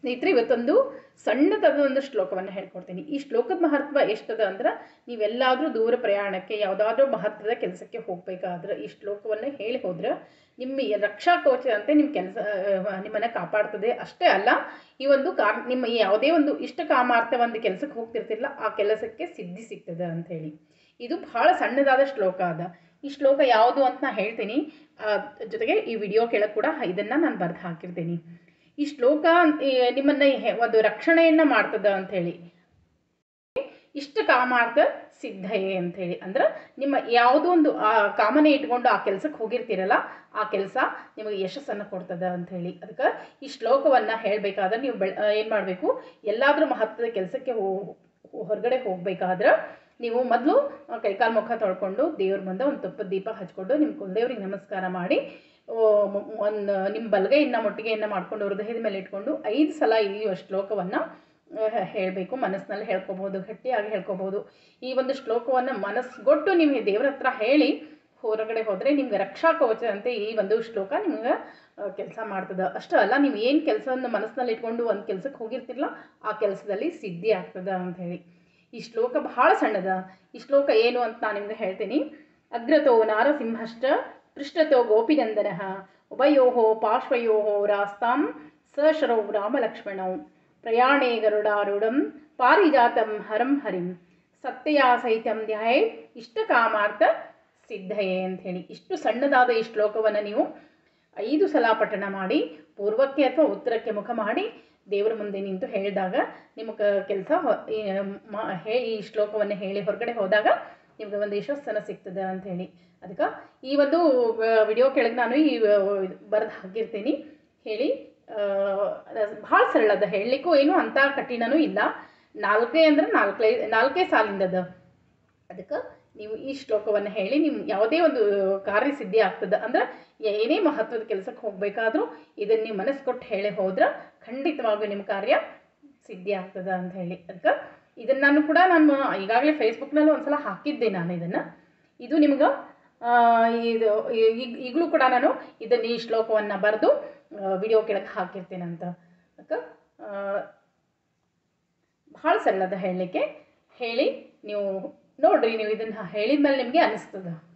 ಸ್ನೇಹಿತರೆ, ಇವತ್ತೊಂದು ಸಣ್ಣದಾದ ಒಂದು ಶ್ಲೋಕವನ್ನು ಹೇಳ್ಕೊಡ್ತೀನಿ. ಈ ಶ್ಲೋಕದ ಮಹತ್ವ ಎಷ್ಟದ ಅಂದ್ರೆ, ನೀವೆಲ್ಲಾದರೂ ದೂರ ಪ್ರಯಾಣಕ್ಕೆ ಯಾವುದಾದ್ರೂ ಮಹತ್ವದ ಕೆಲಸಕ್ಕೆ ಹೋಗಬೇಕಾದ್ರೆ ಈ ಶ್ಲೋಕವನ್ನು ಹೇಳಿ ಹೋದ್ರೆ ನಿಮ್ಮ ರಕ್ಷಾ ಕವಚ ಅಂತೆ ನಿಮ್ಮ ಕೆಲಸ ನಿಮ್ಮನ್ನು ಕಾಪಾಡ್ತದೆ. ಅಷ್ಟೇ ಅಲ್ಲ, ಈ ಒಂದು ನಿಮ್ಮ ಯಾವುದೇ ಒಂದು ಇಷ್ಟ ಕಾಮಾರ್ಥ ಒಂದು ಕೆಲಸಕ್ಕೆ ಹೋಗ್ತಿರ್ತಿರಲ್ಲ, ಆ ಕೆಲಸಕ್ಕೆ ಸಿದ್ಧಿ ಸಿಗ್ತದೆ ಅಂಥೇಳಿ. ಇದು ಬಹಳ ಸಣ್ಣದಾದ ಶ್ಲೋಕ ಅದ. ಈ ಶ್ಲೋಕ ಯಾವುದು ಅಂತ ನಾನು ಹೇಳ್ತೀನಿ, ಜೊತೆಗೆ ಈ ವಿಡಿಯೋ ಕೆಳಗೆ ಕೂಡ ಇದನ್ನು ನಾನು ಬರೆದು ಹಾಕಿರ್ತೀನಿ. ಈ ಶ್ಲೋಕ ನಿಮ್ಮನ್ನು ಒಂದು ರಕ್ಷಣೆಯನ್ನು ಮಾಡ್ತದ ಅಂಥೇಳಿ. ಇಷ್ಟ ಕಾಮಾರ್ಥ ಸಿದ್ಧಯೇ ಅಂಥೇಳಿ ಅಂದ್ರೆ, ನಿಮ್ಮ ಯಾವುದೋ ಒಂದು ಕಾಮನೆ ಇಟ್ಕೊಂಡು ಆ ಕೆಲಸಕ್ಕೆ ಹೋಗಿರ್ತೀರಲ್ಲ, ಆ ಕೆಲಸ ನಿಮಗೆ ಯಶಸ್ಸನ್ನು ಕೊಡ್ತದ ಅಂಥೇಳಿ. ಅದಕ್ಕೆ ಈ ಶ್ಲೋಕವನ್ನು ಹೇಳಬೇಕಾದ್ರೆ ನೀವು ಏನು ಮಾಡಬೇಕು, ಎಲ್ಲಾದರೂ ಮಹತ್ವದ ಕೆಲಸಕ್ಕೆ ಹೊರಗಡೆ ಹೋಗಬೇಕಾದ್ರೆ ನೀವು ಮೊದಲು ಕೈಕಾಲು ಮುಖ ತೊಳ್ಕೊಂಡು ದೇವ್ರ ಮುಂದೆ ಒಂದು ತುಪ್ಪದ ದೀಪ ಹಚ್ಕೊಂಡು ನಿಮ್ಮ ಕುಲದೇವ್ರಿಗೆ ನಮಸ್ಕಾರ ಮಾಡಿ ನಿಮ್ಮ ಬಲಗೈಯನ್ನು ಮುಟ್ಟಿಗೆಯನ್ನು ಮಾಡ್ಕೊಂಡು ಹೃದಯದ ಮೇಲೆ ಇಟ್ಕೊಂಡು 5 ಸಲ ಈ ಶ್ಲೋಕವನ್ನು ಹೇಳಬೇಕು. ಮನಸ್ಸಿನಲ್ಲಿ ಹೇಳ್ಕೊಬೋದು, ಗಟ್ಟಿಯಾಗಿ ಹೇಳ್ಕೊಬೋದು. ಈ ಒಂದು ಶ್ಲೋಕವನ್ನು ಮನಸ್ಸುಗೊಟ್ಟು ನಿಮಗೆ ದೇವ್ರ ಹತ್ರ ಹೇಳಿ ಹೊರಗಡೆ ಹೋದರೆ ನಿಮ್ಗೆ ರಕ್ಷಾ ಕವಚದಂತೆ ಈ ಒಂದು ಶ್ಲೋಕ ನಿಮ್ಗೆ ಕೆಲಸ ಮಾಡ್ತದೆ. ಅಷ್ಟೇ ಅಲ್ಲ, ನೀವು ಏನು ಕೆಲಸವನ್ನು ಮನಸ್ಸಿನಲ್ಲಿ ಇಟ್ಕೊಂಡು ಒಂದು ಕೆಲಸಕ್ಕೆ ಹೋಗಿರ್ತಿರಲ್ಲ, ಆ ಕೆಲಸದಲ್ಲಿ ಸಿದ್ಧಿ ಆಗ್ತದೆ ಅಂಥೇಳಿ. ಈ ಶ್ಲೋಕ ಬಹಳ ಸಣ್ಣದ. ಈ ಶ್ಲೋಕ ಏನು ಅಂತ ನಾನು ನಿಮ್ಗೆ ಹೇಳ್ತೀನಿ. ಅಗ್ರತೋ ನಾರಸಿಂಹಶ್ಚ ಪೃಷ್ಠತೋ ಗೋಪಿನಂದನಃ ಉಭಯೋಃ ಪಾರ್ಶ್ವಯೋಃ ರಾಸ್ತಾಂ ಸಶರೌ ರಾಮಲಕ್ಷ್ಮಣೌ ಪ್ರಯಾಣೇ ಗರುಡಾರೂಢಂ ಪಾರಿಜಾತಂ ಹರಂ ಹರಿಂ ಸತ್ಯಯಾ ಸಹಿತಂ ಧ್ಯಾಯೇ ಇಷ್ಟಕಾಮಾರ್ಥ ಸಿದ್ಧಯೇ ಅಂಥೇಳಿ. ಇಷ್ಟು ಸಣ್ಣದಾದ ಈ ಶ್ಲೋಕವನ್ನು ನೀವು 5 ಸಲ ಪಠಣ ಮಾಡಿ ಪೂರ್ವಕ್ಕೆ ಅಥವಾ ಉತ್ತರಕ್ಕೆ ಮುಖ ಮಾಡಿ ದೇವರ ಮುಂದೆ ನಿಂತು ಹೇಳಿದಾಗ ನಿಮಗೆ ಕೆಲಸ ಈ ಶ್ಲೋಕವನ್ನು ಹೇಳಿ ಹೊರಗಡೆ ಹೋದಾಗ ನಿಮಗೆ ಒಂದು ಯಶಸ್ಸನ್ನು ಸಿಗ್ತದೆ ಅಂಥೇಳಿ. ಅದಕ್ಕೆ ಈ ಒಂದು ವಿಡಿಯೋ ಕೆಳಗೆ ನಾನು ಈ ಬರೆದು ಹಾಕಿರ್ತೀನಿ. ಹೇಳಿ ಭಾಳ ಸರಳದ, ಹೇಳಲಿಕ್ಕೂ ಏನು ಅಂಥ ಕಠಿಣನೂ ಇಲ್ಲ. 4 ಸಾಲಿಂದದ. ಅದಕ್ಕೆ ನೀವು ಈ ಶ್ಲೋಕವನ್ನು ಹೇಳಿ ನಿಮ್ಮ ಯಾವುದೇ ಒಂದು ಕಾರ್ಯಸಿದ್ಧಿ ಆಗ್ತದೆ. ಅಂದ್ರೆ ಏನೇ ಮಹತ್ವದ ಕೆಲಸಕ್ಕೆ ಹೋಗಬೇಕಾದ್ರೂ ಇದನ್ನು ನೀವು ಮನಸ್ಸು ಕೊಟ್ಟು ಹೇಳಿ ಹೋದ್ರೆ ಖಂಡಿತವಾಗೂ ನಿಮ್ಮ ಕಾರ್ಯ ಸಿದ್ಧಿ ಆಗ್ತದೆ ಅಂತ ಹೇಳಿ. ಅದಕ್ಕೆ ಇದನ್ನು ನಾನು ಈಗಾಗಲೇ ಫೇಸ್ಬುಕ್ನಲ್ಲೂ ಒಂದು ಸಲ ಹಾಕಿದ್ದೆ ನಾನು ಇದನ್ನು. ಇದು ನಿಮ್ಗೆ ಈಗಲೂ ಕೂಡ ನಾನು ಈ ಶ್ಲೋಕವನ್ನು ಬರೆದು ವಿಡಿಯೋ ಕೆಳಗೆ ಹಾಕಿರ್ತೇನಂತ. ಅದಕ್ಕೆ ಭಾಳ ಸರಳದ ಹೇಳಲಿಕ್ಕೆ. ಹೇಳಿ ನೀವು ನೋಡ್ರಿ, ನೀವು ಇದನ್ನು ಹೇಳಿದ ಮೇಲೆ ನಿಮಗೆ ಅನಿಸ್ತದೆ.